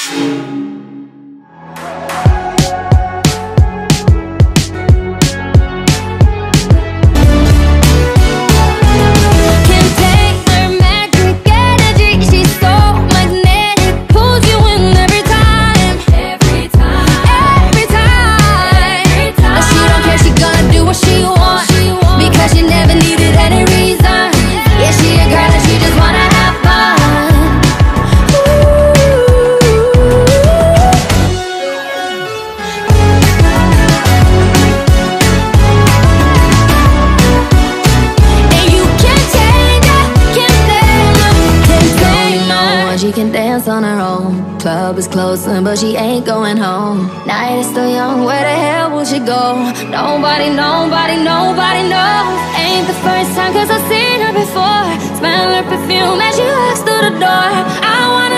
She can dance on her own. Club is closing, but she ain't going home. Night is still young, where the hell will she go? Nobody knows. Ain't the first time, cause I've seen her before. Smell her perfume as she walks through the door. I want